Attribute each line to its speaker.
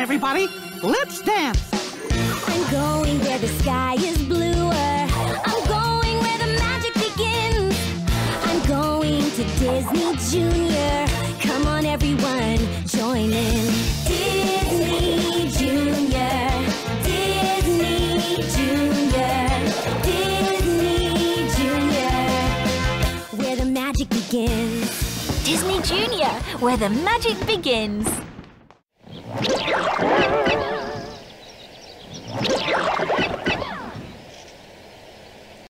Speaker 1: everybody. Let's dance.
Speaker 2: I'm going where the sky is bluer. I'm going where the magic begins. I'm going to Disney Junior. Come on, everyone, join in. Disney Junior. Disney Junior. Disney Junior. Where the magic begins.
Speaker 3: Disney Junior, where the magic begins.